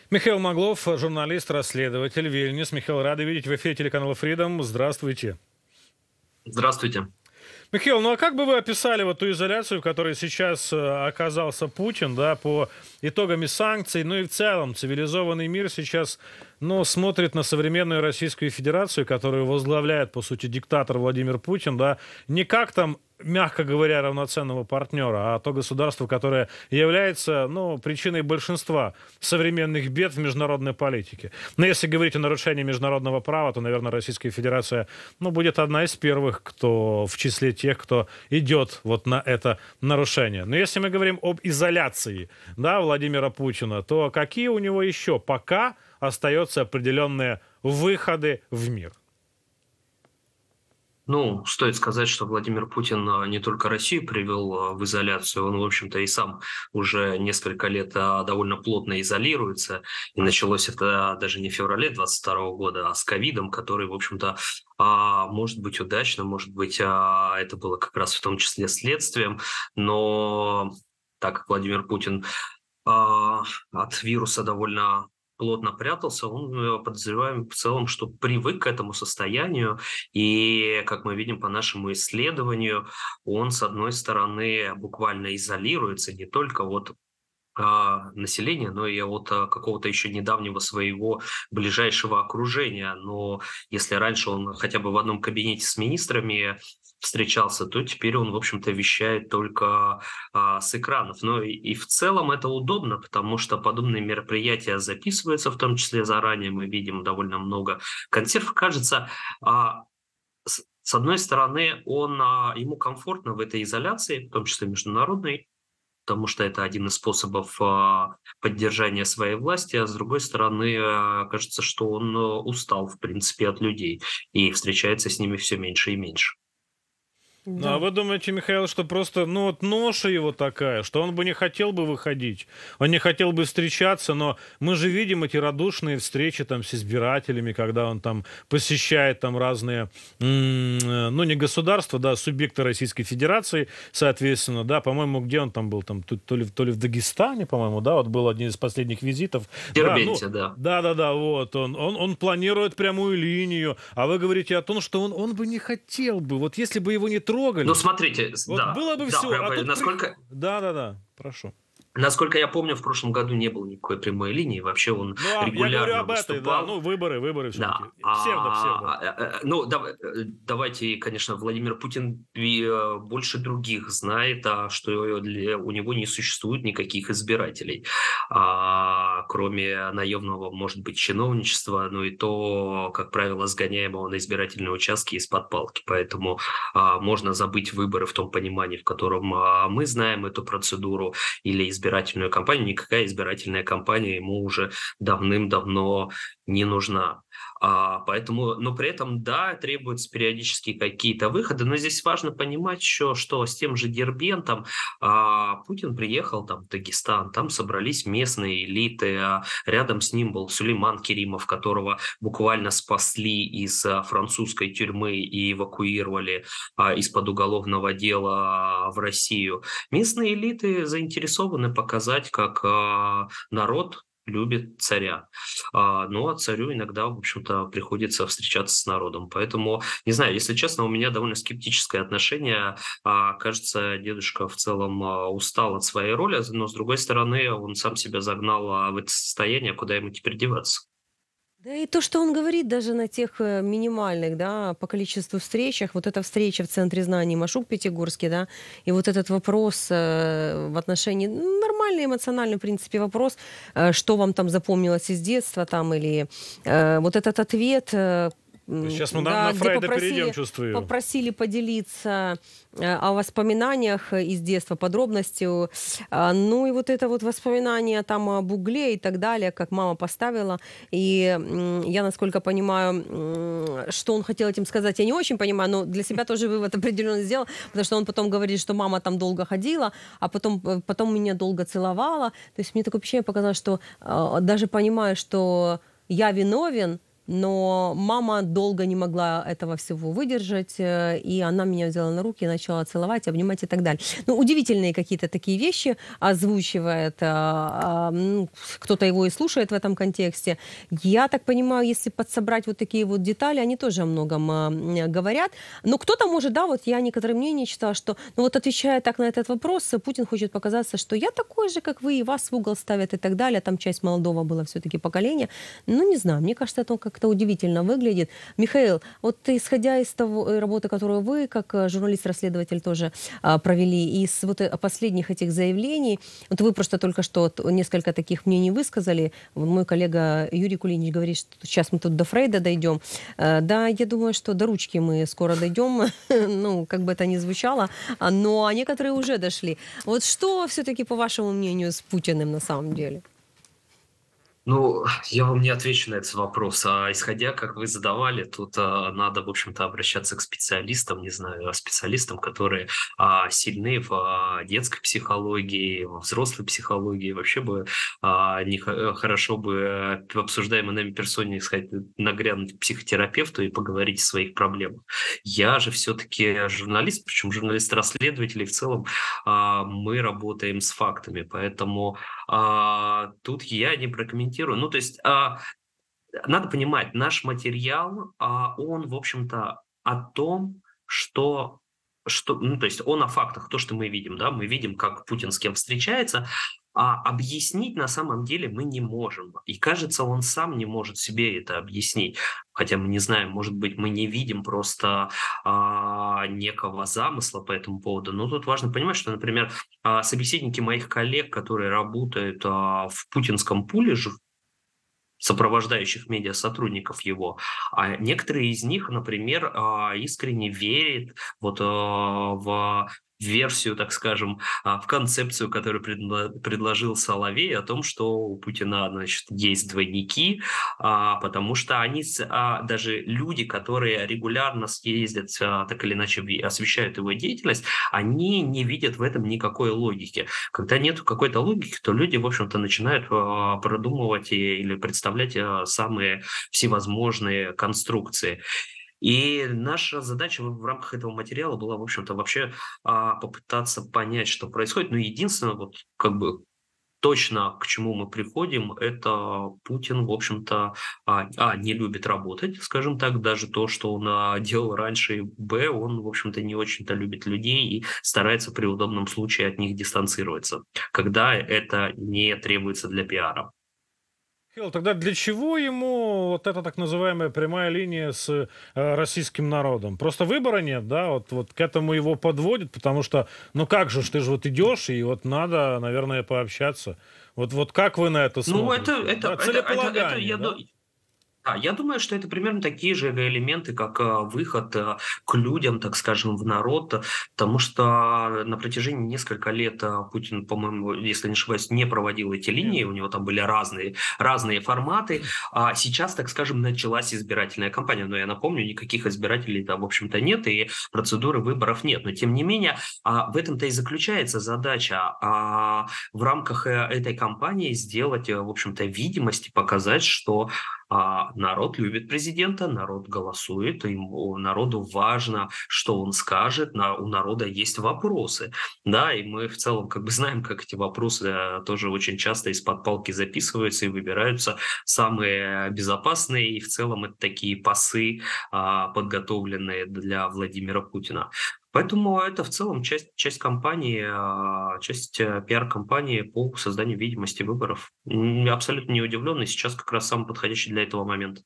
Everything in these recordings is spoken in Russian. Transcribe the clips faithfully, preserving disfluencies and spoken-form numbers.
Михаил Маглов, журналист, расследователь, Вильнюс. Михаил, рады видеть в эфире телеканала Freedom. Здравствуйте. Здравствуйте. Михаил, ну а как бы вы описали вот ту изоляцию, в которой сейчас э, оказался Путин, да, по итогам санкций, ну и в целом цивилизованный мир сейчас, ну, смотрит на современную Российскую Федерацию, которую возглавляет, по сути, диктатор Владимир Путин, да, не как там, мягко говоря, равноценного партнера, а то государство, которое является, ну, причиной большинства современных бед в международной политике. Но если говорить о нарушении международного права, то, наверное, Российская Федерация, ну, будет одна из первых, кто в числе тех, кто идет вот на это нарушение. Но если мы говорим об изоляции, да, Владимира Путина, то какие у него еще пока остаются определенные выходы в мир? Ну, стоит сказать, что Владимир Путин а, не только Россию привел а, в изоляцию, он, в общем-то, и сам уже несколько лет а, довольно плотно изолируется. И началось это даже не в феврале двадцать второго года, а с ковидом, который, в общем-то, а, может быть удачно, может быть, а, это было как раз в том числе следствием. Но так как Владимир Путин а, от вируса довольно плотно прятался, он, э, подозреваем в целом, что привык к этому состоянию. И, как мы видим по нашему исследованию, он, с одной стороны, буквально изолируется не только от а, населения, но и от а, какого-то еще недавнего своего ближайшего окружения. Но если раньше он хотя бы в одном кабинете с министрами встречался, то теперь он, в общем-то, вещает только а, с экранов. Но и, и в целом это удобно, потому что подобные мероприятия записываются, в том числе заранее. Мы видим довольно много консервов. Кажется, а, с, с одной стороны, он, а, ему комфортно в этой изоляции, в том числе международной, потому что это один из способов а, поддержания своей власти, а с другой стороны, а, кажется, что он а, устал, в принципе, от людей и встречается с ними все меньше и меньше. Ну, а Да. вы думаете, Михаил, что просто, ну, вот ноша его такая, что он бы не хотел бы выходить, он не хотел бы встречаться, но мы же видим эти радушные встречи там с избирателями, когда он там посещает там разные, м, э, ну, не государства, да, субъекты Российской Федерации, соответственно, да, по-моему, где он там был, там, то, то ли, то ли в Дагестане, по-моему, да, вот был один из последних визитов. В Да, ну, Дербенте, да. да-да-да, вот, он, он, он планирует прямую линию, а вы говорите о том, что он, он бы не хотел бы, вот если бы его не Ну, трогали, смотрите, с- вот да, было бы да, все, прям, а э, тут прих... насколько, Да-да-да, прошу. насколько я помню, в прошлом году не было никакой прямой линии, вообще он Ну, а я говорю регулярно об этой, да, выступал. ну, выборы, выборы все-таки. Да, Псевдо-псевдо. а, э, э, ну дав- э, давайте, конечно, Владимир Путин и, э, больше других знает, а, что для, у него не существует никаких избирателей, а, кроме наемного, может быть, чиновничества, ну и то, как правило, сгоняемого на избирательные участки из-под палки. Поэтому а, можно забыть выборы в том понимании, в котором а, мы знаем эту процедуру, или избирательную кампанию. Никакая избирательная кампания ему уже давным-давно не нужна. А, поэтому, но при этом, да, требуются периодически какие-то выходы, но здесь важно понимать еще, что с тем же Дербентом а, Путин приехал там, в Дагестан, там собрались местные элиты, а рядом с ним был Сулейман Керимов, которого буквально спасли из а, французской тюрьмы и эвакуировали а, из-под уголовного дела а, в Россию. Местные элиты заинтересованы показать, как а, народ любит царя. А, ну, а царю иногда, в общем-то, приходится встречаться с народом. Поэтому, не знаю, если честно, у меня довольно скептическое отношение. А, кажется, дедушка в целом а, устал от своей роли, но, с другой стороны, он сам себя загнал а, в это состояние, куда ему теперь деваться. Да и то, что он говорит даже на тех э, минимальных, да, по количеству встречах, вот эта встреча в Центре знаний Машук Пятигорский, да, и вот этот вопрос э, в отношении, ну, нормальный эмоциональный, в принципе, вопрос, э, что вам там запомнилось из детства, там, или э, вот этот ответ, э, м, Сейчас мы на, да, на где Фрейда перейдем, попросили, чувствую. попросили поделиться э, о воспоминаниях из детства, подробностью. А, Ну и вот это вот воспоминание там об угле и так далее, как мама поставила. И м, я, насколько понимаю, м, что он хотел этим сказать, я не очень понимаю, но для себя тоже вывод определенно сделал, потому что он потом говорит, что мама там долго ходила, а потом, э, потом меня долго целовала. То есть мне такое впечатление показалось, что э, даже понимая, что я виновен, но мама долго не могла этого всего выдержать, э, и она меня взяла на руки и начала целовать, обнимать и так далее. Ну, удивительные какие-то такие вещи озвучивает, а, а, ну, кто-то его и слушает в этом контексте. Я так понимаю, если подсобрать вот такие вот детали, они тоже о многом а, м, говорят. Но кто-то может, да, вот я некоторые мнения читала, что, ну вот отвечая так на этот вопрос, Путин хочет показаться, что я такой же, как вы, и вас в угол ставят и так далее. Там часть молодого была все-таки поколения. Ну, не знаю, мне кажется, это как-то удивительно выглядит. Михаил, вот исходя из того э, работы, которую вы, как э, журналист-расследователь, тоже а, провели, из вот э, последних этих заявлений, вот вы просто только что вот несколько таких мнений высказали. Вот мой коллега Юрий Кулинич говорит, что сейчас мы тут до Фрейда дойдем. Э, Да, я думаю, что до ручки мы скоро дойдем, ну, как бы это ни звучало, а, но а некоторые уже дошли. Вот что все-таки, по вашему мнению, с Путиным на самом деле? Ну, я вам не отвечу на этот вопрос. А исходя, как вы задавали, тут а, надо, в общем-то, обращаться к специалистам, не знаю, а специалистам, которые а, сильны в а, детской психологии, во взрослой психологии. Вообще бы а, не, х- хорошо бы э, в обсуждаемой нами персоне сходить, нагрянуть к психотерапевту и поговорить о своих проблемах. Я же все-таки журналист, причем журналист-расследователь, и в целом а, мы работаем с фактами, поэтому а, тут я не прокомментирую. Ну, то есть а, надо понимать, наш материал, а, он, в общем-то, о том, что, что, ну, то есть он о фактах, то, что мы видим, да, мы видим, как Путин с кем встречается, а объяснить на самом деле мы не можем. И кажется, он сам не может себе это объяснить. Хотя мы не знаем, может быть, мы не видим просто а, некого замысла по этому поводу. Но тут важно понимать, что, например, а, собеседники моих коллег, которые работают а, в путинском пуле, ж- сопровождающих медиасотрудников его, а некоторые из них, например, а, искренне верят вот а, в версию, так скажем, а, в концепцию, которую предло- предложил Соловей, о том, что у Путина, значит, есть двойники, а, потому что они, с- а, даже люди, которые регулярно съездят, а, так или иначе ви- освещают его деятельность, они не видят в этом никакой логики. Когда нет какой-то логики, то люди, в общем-то, начинают а, продумывать и- или представлять а, самые всевозможные конструкции. И наша задача в в рамках этого материала была, в общем-то, вообще а, попытаться понять, что происходит. Но единственное, вот как бы точно к чему мы приходим, это Путин, в общем-то, а, а, не любит работать, скажем так, даже то, что он а, делал раньше, и б, он, в общем-то, не очень-то любит людей и старается при удобном случае от них дистанцироваться, когда это не требуется для пиара. Михаил, тогда для чего ему вот эта так называемая прямая линия с э, российским народом? Просто выбора нет, да? Вот, вот к этому его подводят, потому что, ну как же, ж, ты же вот идешь, и вот надо, наверное, пообщаться. Вот, вот как вы на это Ну, это, смотрите? это, Да, это, это, это целеполагание, я, да? ду- Да, я думаю, что это примерно такие же элементы, как а, выход а, к людям, так скажем, в народ, а, потому что на протяжении нескольких лет а, Путин, по-моему, если не ошибаюсь, не проводил эти Нет. линии, у него там были разные, разные форматы, а сейчас, так скажем, началась избирательная кампания, но я напомню, никаких избирателей там, в общем-то, нет, и процедуры выборов нет, но тем не менее, а, в этом-то и заключается задача а, в рамках э, этой кампании сделать, э, в общем-то, видимость и показать, что а народ любит президента, народ голосует, ему, народу важно, что он скажет, на, у народа есть вопросы, да, и мы в целом как бы знаем, как эти вопросы э, тоже очень часто из-под палки записываются и выбираются самые безопасные, и в целом это такие пасы, а, подготовленные для Владимира Путина. Поэтому это в целом часть, часть кампании, а, часть э, пиар-кампании по созданию видимости выборов. М, я абсолютно не удивлен, и сейчас как раз самый подходящий для этого момент.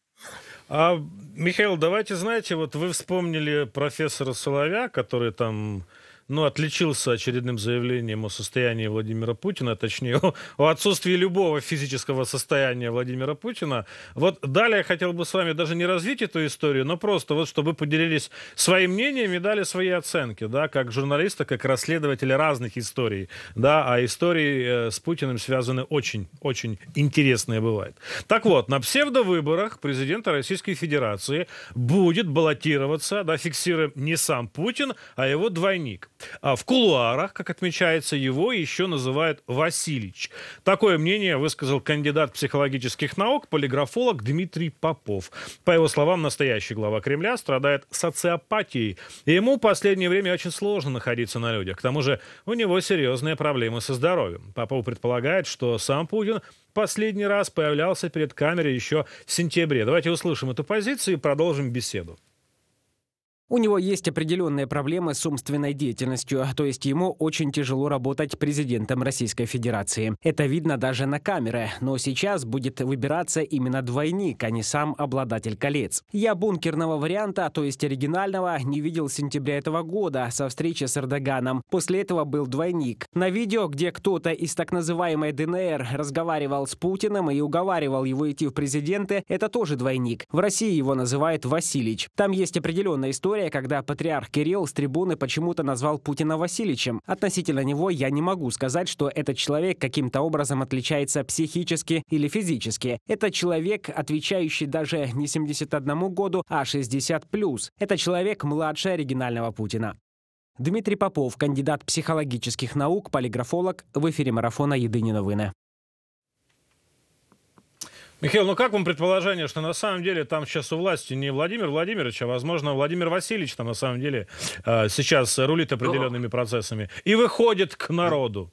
А, Михаил, давайте, знаете, вот вы вспомнили профессора Соловья, который там, ну, отличился очередным заявлением о состоянии Владимира Путина, точнее, о, о отсутствии любого физического состояния Владимира Путина. Вот далее я хотел бы с вами даже не развить эту историю, но просто вот, чтобы вы поделились своим мнением и дали свои оценки, да, как журналиста, как расследователя разных историй, да, а истории э, с Путиным связаны очень, очень интересные бывают. Так вот, на псевдовыборах президента Российской Федерации будет баллотироваться, да, фиксируем, не сам Путин, а его двойник. А в кулуарах, как отмечается, его еще называют Васильич. Такое мнение высказал кандидат психологических наук, полиграфолог Дмитрий Попов. По его словам, настоящий глава Кремля страдает социопатией. И ему в последнее время очень сложно находиться на людях. К тому же у него серьезные проблемы со здоровьем. Попов предполагает, что сам Путин последний раз появлялся перед камерой еще в сентябре. Давайте услышим эту позицию и продолжим беседу. У него есть определенные проблемы с умственной деятельностью, то есть ему очень тяжело работать президентом Российской Федерации. Это видно даже на камеры, но сейчас будет выбираться именно двойник, а не сам обладатель колец. Я бункерного варианта, то есть оригинального, не видел с сентября этого года со встречи с Эрдоганом. После этого был двойник. На видео, где кто-то из так называемой ДНР разговаривал с Путиным и уговаривал его идти в президенты, это тоже двойник. В России его называют Васильич. Там есть определенная история, когда патриарх Кирилл с трибуны почему-то назвал Путина Васильичем. Относительно него я не могу сказать, что этот человек каким-то образом отличается психически или физически. Это человек, отвечающий даже не семидесяти одному году, а шестидесяти плюс. Это человек младше оригинального Путина. Дмитрий Попов, кандидат психологических наук, полиграфолог, в эфире марафона «Єдині новини». Михаил, ну как вам предположение, что на самом деле там сейчас у власти не Владимир Владимирович, а, возможно, Владимир Васильевич там на самом деле э, сейчас рулит определенными процессами и выходит к народу?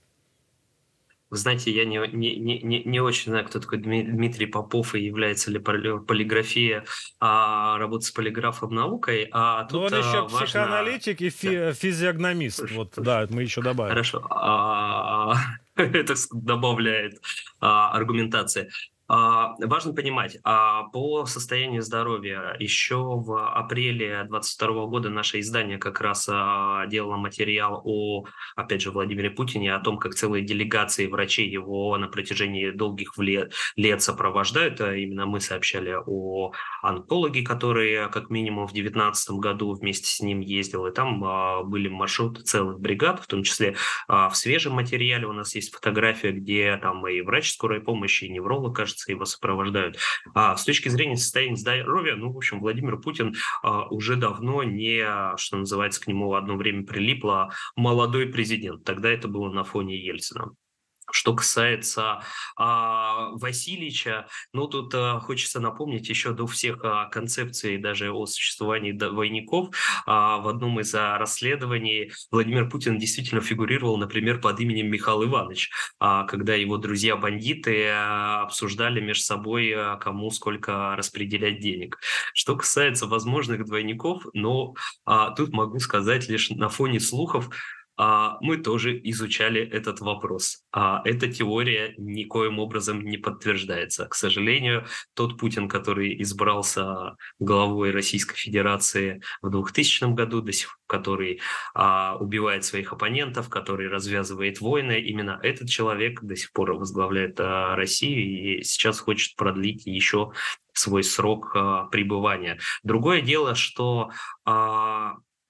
Вы знаете, я не, не, не, не очень знаю, кто такой Дмитрий Попов и является ли полиграфия, а работа с полиграфом наукой. А тут ну, он еще важно... психоаналитик и фи да. физиогномист. Слушай, вот, слушай. да, мы еще добавим. Хорошо. А, это добавляет а, аргументации. А, важно понимать, а, по состоянию здоровья еще в апреле двадцать второго года наше издание как раз а, делало материал о, опять же, Владимире Путине, о том, как целые делегации врачей его на протяжении долгих лет, лет сопровождают. А именно мы сообщали о онкологе, который как минимум в две тысячи девятнадцатом году вместе с ним ездил. И там а, были маршруты целых бригад, в том числе а, в свежем материале у нас есть фотография, где там и врач скорой помощи, и невролог, кажется, его сопровождают. А с точки зрения состояния здоровья, ну, в общем, Владимир Путин а, уже давно не, что называется, к нему одно время прилипло молодой президент. Тогда это было на фоне Ельцина. Что касается а, Васильича, ну тут а, хочется напомнить еще до всех а, концепций даже о существовании двойников. А, в одном из а, расследований Владимир Путин действительно фигурировал, например, под именем Михаил Иванович, а, когда его друзья-бандиты а, обсуждали между собой, а, кому сколько распределять денег. Что касается возможных двойников, ну а, тут могу сказать лишь на фоне слухов, А, мы тоже изучали этот вопрос. А эта теория никоим образом не подтверждается. К сожалению, тот Путин, который избрался главой Российской Федерации в двухтысячном году, до сих пор, который а, убивает своих оппонентов, который развязывает войны, именно этот человек до сих пор возглавляет а, Россию и сейчас хочет продлить еще свой срок а, пребывания. Другое дело, что... А,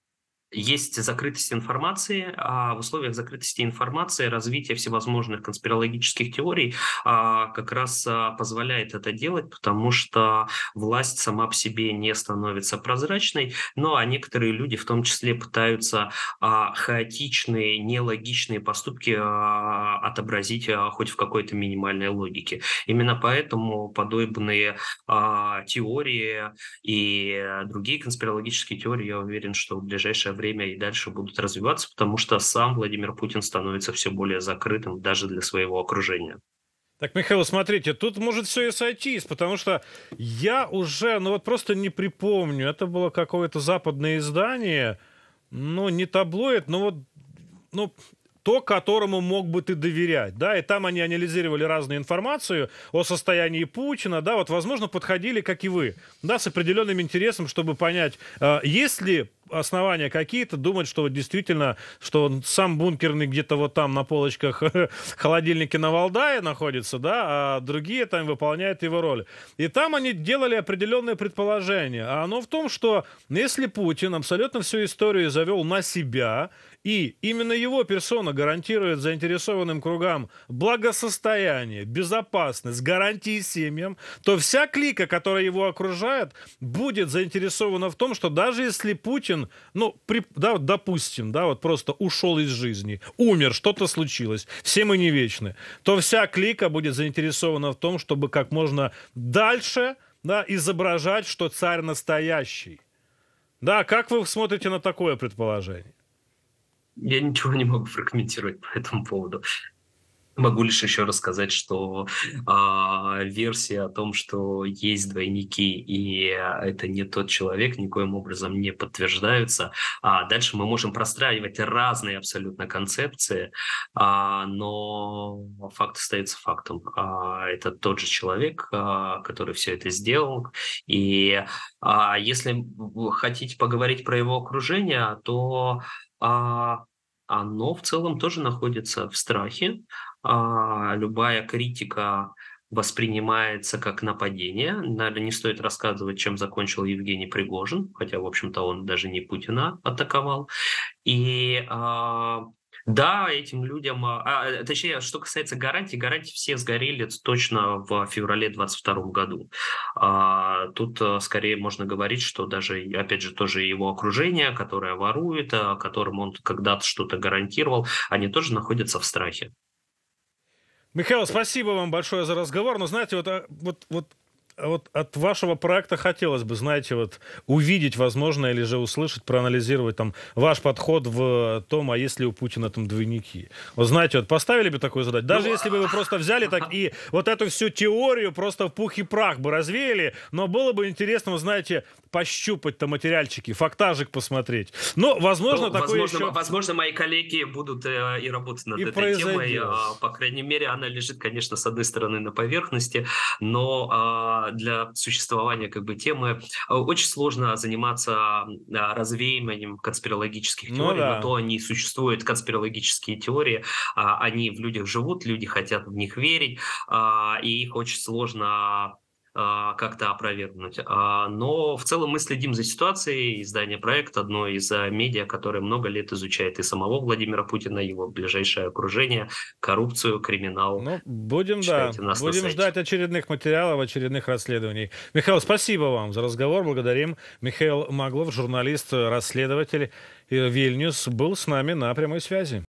Есть закрытость информации, а в условиях закрытости информации развитие всевозможных конспирологических теорий а, как раз а, позволяет это делать, потому что власть сама по себе не становится прозрачной, ну а некоторые люди в том числе пытаются а, хаотичные, нелогичные поступки а, отобразить а, хоть в какой-то минимальной логике. Именно поэтому подобные а, теории и другие конспирологические теории, я уверен, что в ближайшее время и дальше будут развиваться, потому что сам Владимир Путин становится все более закрытым даже для своего окружения. Так, Михаил, смотрите, тут может все и сойтись, потому что я уже, ну вот просто не припомню, это было какое-то западное издание, ну не таблоид, но вот, ну... то, которому мог бы ты доверять, да, и там они анализировали разную информацию о состоянии Путина, да, вот, возможно, подходили, как и вы, да, с определенным интересом, чтобы понять, э, есть ли основания какие-то думать, что вот действительно, что он сам бункерный где-то вот там на полочках холодильники на Валдае находится, да, а другие там выполняют его роль. И там они делали определенные предположения, а оно в том, что если Путин абсолютно всю историю завел на себя, и именно его персона гарантирует заинтересованным кругам благосостояние, безопасность, гарантии семьям, то вся клика, которая его окружает, будет заинтересована в том, что даже если Путин, ну, при, да, допустим, да, вот просто ушел из жизни, умер, что-то случилось, все мы не вечны, то вся клика будет заинтересована в том, чтобы как можно дальше, да, изображать, что царь настоящий. Да, как вы смотрите на такое предположение? Я ничего не могу прокомментировать по этому поводу. Могу лишь еще рассказать, что а, версия о том, что есть двойники и это не тот человек, никоим образом не подтверждаются. А дальше мы можем простраивать разные абсолютно концепции, а, но факт остается фактом. А, это тот же человек, а, который все это сделал. И а, если вы хотите поговорить про его окружение, то а, оно в целом тоже находится в страхе. А, любая критика воспринимается как нападение. Наверное, не стоит рассказывать, чем закончил Евгений Пригожин, хотя, в общем-то, он даже не Путина атаковал. И а, да, этим людям... А, точнее, что касается гарантий, гарантии все сгорели точно в феврале двадцать втором году. А, тут а, скорее можно говорить, что даже, опять же, тоже его окружение, которое ворует, а, которым он когда-то что-то гарантировал, они тоже находятся в страхе. Михаил, спасибо вам большое за разговор. Но знаете, вот, вот, вот, вот от вашего проекта хотелось бы, знаете, вот увидеть, возможно, или же услышать, проанализировать там ваш подход в том, а есть ли у Путина там двойники. Вот знаете, вот поставили бы такую задачу. Даже ну, если бы вы просто взяли так и вот эту всю теорию просто в пух и прах бы развеяли, но было бы интересно, вы знаете, пощупать-то материальчики, фактажик посмотреть. Но, возможно, ну, такое возможно, еще... возможно, мои коллеги будут э, и работать над и этой произойдет. темой. Э, по крайней мере, она лежит, конечно, с одной стороны на поверхности, но э, для существования как бы темы э, очень сложно заниматься э, развеиванием конспирологических ну, теорий. да. На то они существуют, конспирологические теории. Э, они в людях живут, люди хотят в них верить, э, и их очень сложно... как-то опровергнуть. Но в целом мы следим за ситуацией. Издание «Проект» — одно из медиа, которое много лет изучает и самого Владимира Путина, его ближайшее окружение, коррупцию, криминал. Ну, будем, Читайте да, нас на будем сайте. ждать очередных материалов, очередных расследований. Михаил, спасибо вам за разговор, благодарим. Михаил Маглов, журналист, расследователь Вильнюс, был с нами на прямой связи.